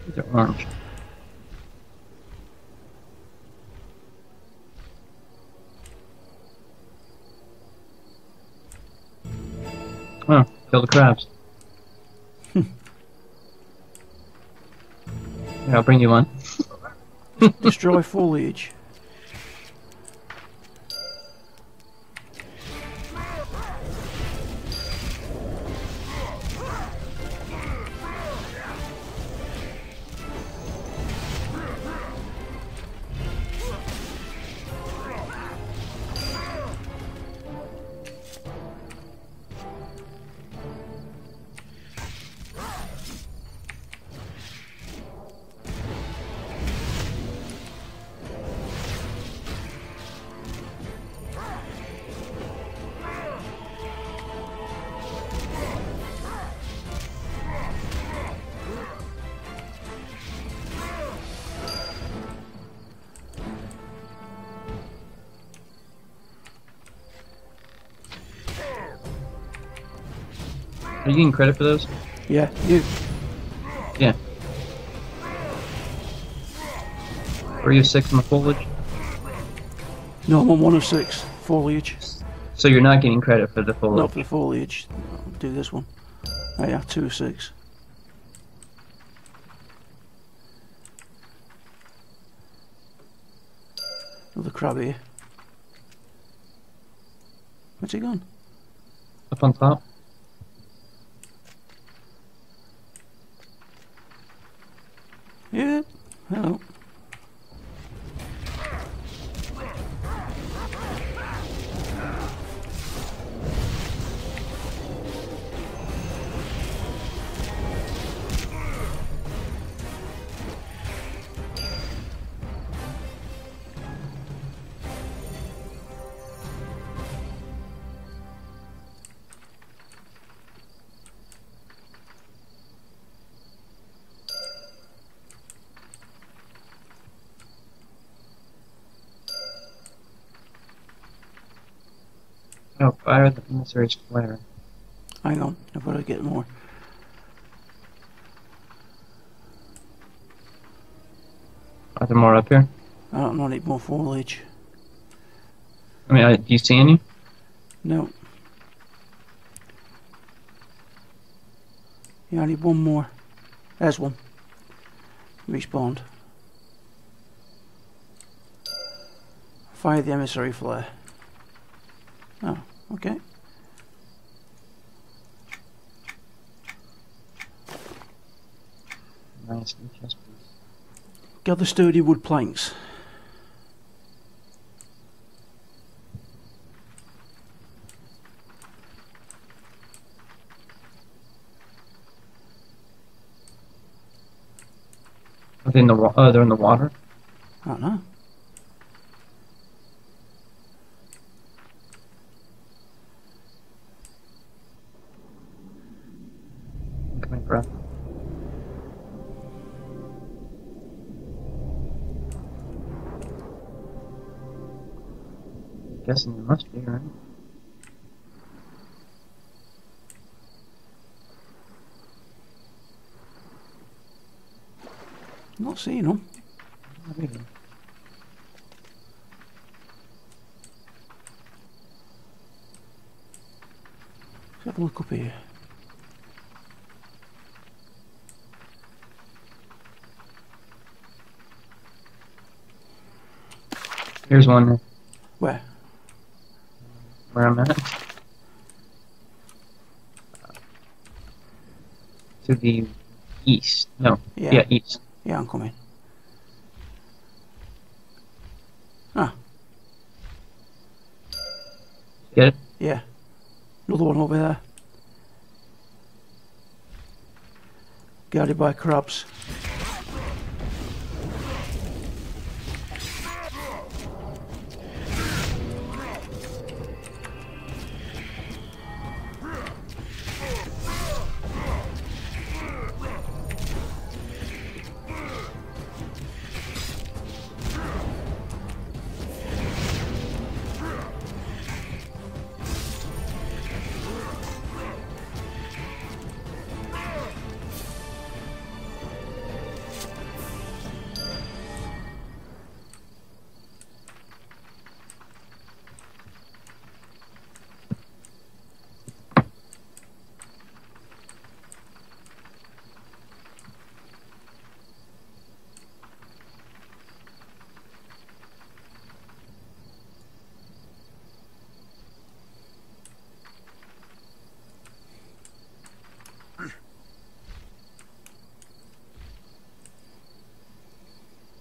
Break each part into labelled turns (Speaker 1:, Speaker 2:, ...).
Speaker 1: They're orange. Oh, kill the crabs. Yeah, I'll bring you one.
Speaker 2: Destroy foliage.
Speaker 1: Are you getting credit for those?
Speaker 2: Yeah, you.
Speaker 1: Yeah. Were you 6 in the foliage?
Speaker 2: No, I'm on 1 of 6. Foliage.
Speaker 1: So you're not getting credit for the foliage?
Speaker 2: Not for the foliage. I'll do this one. Oh yeah, 2 of 6. Another crab here. Where's he gone?
Speaker 1: Up on top?
Speaker 2: Yeah. Hello.
Speaker 1: Oh, fire the emissary's flare.
Speaker 2: Hang on, I've got to get more.
Speaker 1: Are there more up here?
Speaker 2: I don't need more foliage.
Speaker 1: I mean, do you see any?
Speaker 2: No. Yeah, I need one more. There's one. Respawned. Fire the emissary flare. Oh, okay.
Speaker 1: Nice, yes, please.
Speaker 2: Gather sturdy wood planks.
Speaker 1: Are they in the they're in the water?
Speaker 2: I don't know.
Speaker 1: I'm coming, bro. Guessing you must be, right?
Speaker 2: Not seeing them.
Speaker 1: Not either.
Speaker 2: Let's have a look up here.
Speaker 1: Here's one
Speaker 2: Where?
Speaker 1: where I'm at. To the east. No.
Speaker 2: Yeah.
Speaker 1: Yeah, east.
Speaker 2: Yeah, I'm coming. Ah,
Speaker 1: Get it?
Speaker 2: yeah. Another one over there. Guarded by crabs.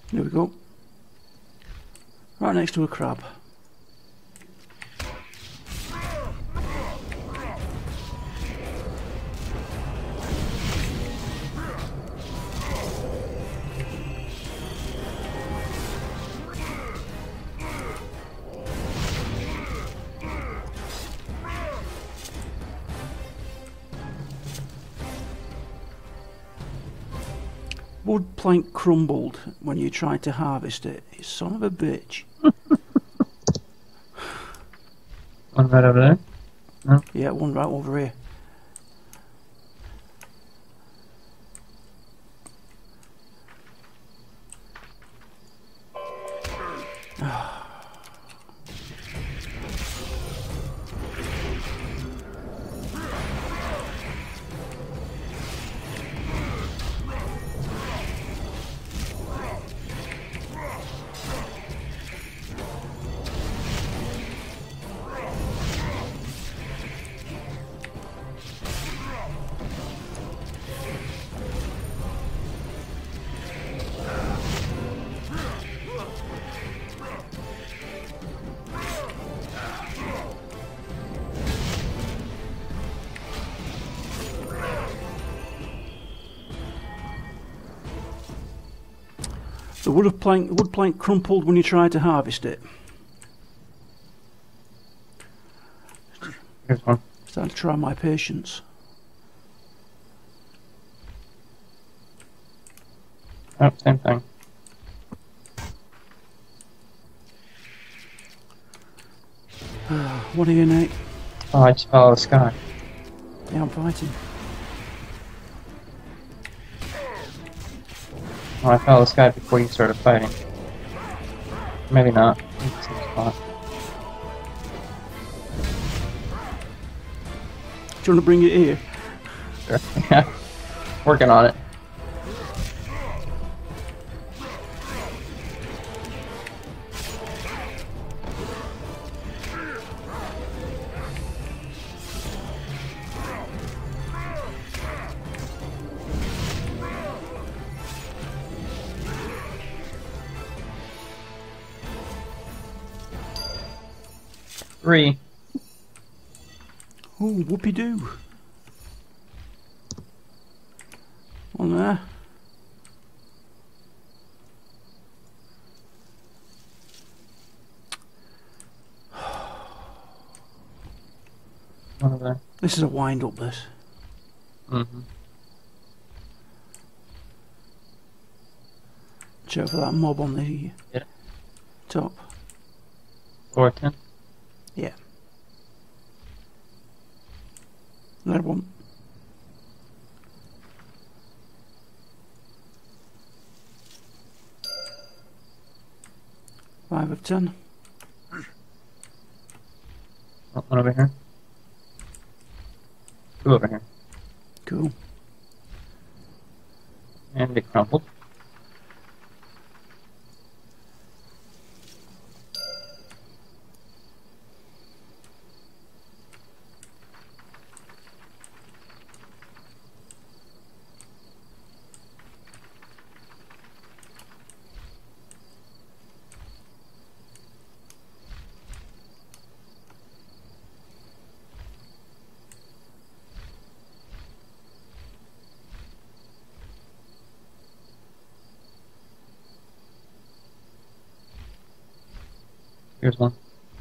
Speaker 2: There we go. Right next to a crab. Wood plank crumbled when you tried to harvest it. You son of a bitch.
Speaker 1: One right over there. No?
Speaker 2: Yeah, one right over here. The wood plank crumpled when you tried to harvest it.
Speaker 1: Here's one.
Speaker 2: Starting to try my patience.
Speaker 1: Oh, same thing.
Speaker 2: What are you, Nate?
Speaker 1: Oh, I just follow the sky.
Speaker 2: Yeah, I'm fighting.
Speaker 1: Oh, I follow the sky before you started fighting. Maybe not. Maybe it's in the spot.
Speaker 2: Do you want to bring it here?
Speaker 1: Sure. Yeah. Working on it. Three.
Speaker 2: Oh, whoopee-doo. One there.
Speaker 1: One over there.
Speaker 2: This is a wind-up, this.
Speaker 1: Mm-hmm.
Speaker 2: Check for that mob on the
Speaker 1: Yeah.
Speaker 2: top.
Speaker 1: 410.
Speaker 2: Yeah. That one. Five of 10.
Speaker 1: Oh, one over here. Two over here.
Speaker 2: Cool.
Speaker 1: And it crumpled. Here's one.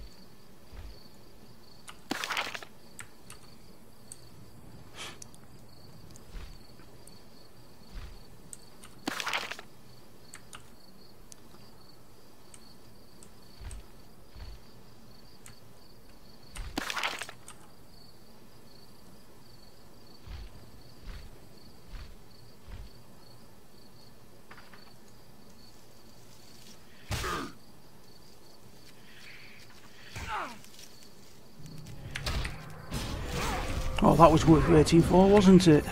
Speaker 2: Oh, that was worth waiting for, wasn't it?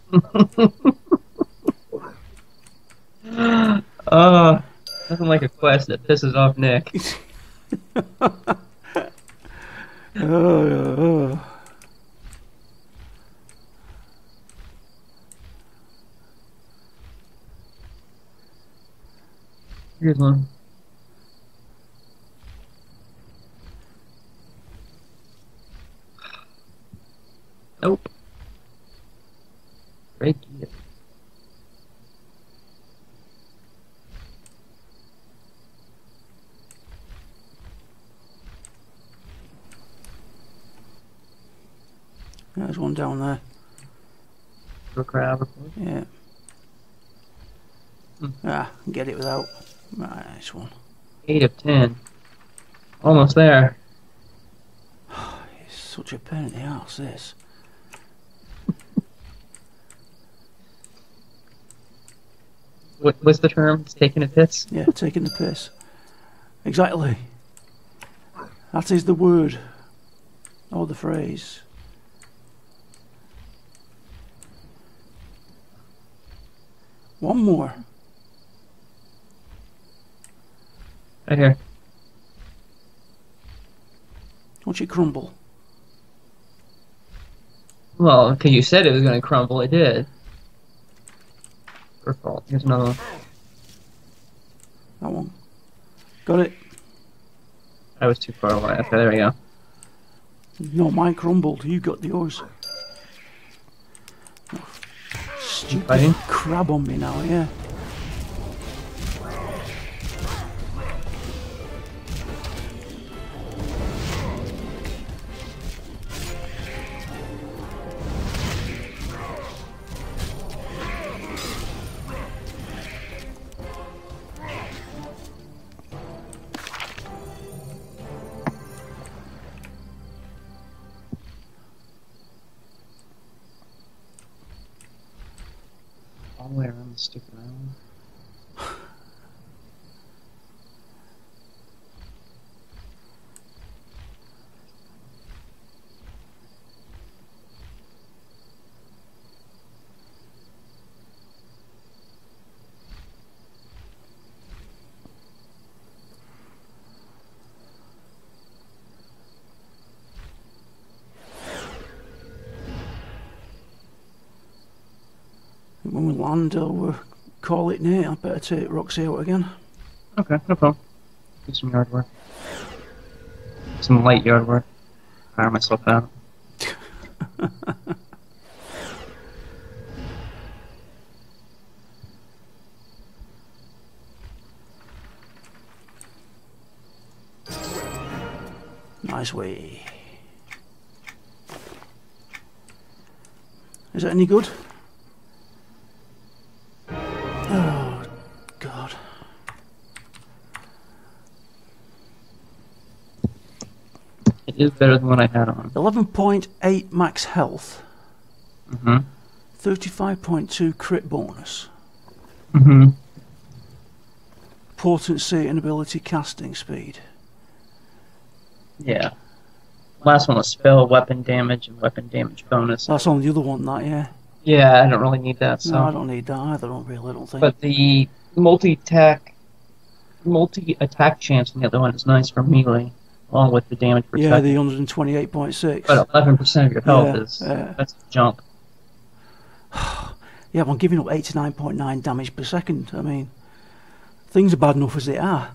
Speaker 1: Nothing like a quest that pisses off Nick.
Speaker 2: Oh.
Speaker 1: Here's one. Nope. Break it.
Speaker 2: There's one down there.
Speaker 1: For a crab, of course.
Speaker 2: Yeah. Ah, get it without. Right, nice one.
Speaker 1: 8 of 10. Almost there.
Speaker 2: It's such a pain in the arse, this.
Speaker 1: What's the term? It's taking a piss?
Speaker 2: Yeah, taking the piss. Exactly. That is the word. Or the phrase. One more.
Speaker 1: Right here.
Speaker 2: Watch it crumble.
Speaker 1: Well, okay, you said it was going to crumble. It did. Your fault. Here's another one.
Speaker 2: That one. Got it.
Speaker 1: I was too far away. Okay, there we go.
Speaker 2: No, mine crumbled. You got yours. Stupid
Speaker 1: Fighting?
Speaker 2: crab on me now, yeah.
Speaker 1: All the way around the stupid island.
Speaker 2: When we land, we'll call it near. I better take Roxy out again.
Speaker 1: Okay, no problem. Do some yard work. Some light yard work. Fire myself out.
Speaker 2: Nice way. Is that any good? Oh, God.
Speaker 1: It is better than what I had on.
Speaker 2: 11.8 max health.
Speaker 1: Mm-hmm.
Speaker 2: 35.2 crit bonus.
Speaker 1: Mm-hmm.
Speaker 2: Potency and ability casting speed.
Speaker 1: Yeah. Last one was spell, weapon damage, and weapon damage bonus.
Speaker 2: That's on the other one, that, yeah.
Speaker 1: Yeah, I don't really need that. So.
Speaker 2: No, I don't need that either, I don't think.
Speaker 1: But the multi-attack chance on the other one is nice for melee, along with the damage protection.
Speaker 2: Yeah, the 128.6.
Speaker 1: But 11% of your health that's junk.
Speaker 2: Yeah, I'm giving up 89.9 damage per second. I mean, things are bad enough as they are.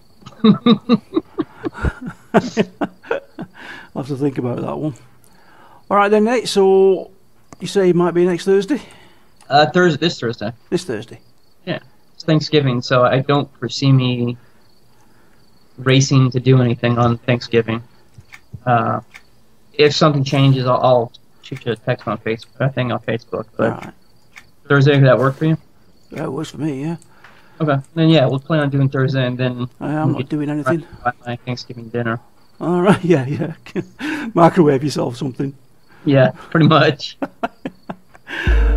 Speaker 2: I'll have to think about that one. Alright then, Nate, so you say it might be next Thursday?
Speaker 1: This Thursday.
Speaker 2: This Thursday.
Speaker 1: Yeah. It's Thanksgiving, so I don't foresee me racing to do anything on Thanksgiving. If something changes, I'll shoot you a text on Facebook, a thing on Facebook. But
Speaker 2: Alright.
Speaker 1: Thursday, could that work for you?
Speaker 2: That works for me, yeah.
Speaker 1: Okay. Then yeah, we'll plan on doing Thursday, and then
Speaker 2: I'm not doing anything.
Speaker 1: My Thanksgiving dinner.
Speaker 2: Alright, yeah. Microwave yourself something.
Speaker 1: Yeah, pretty much.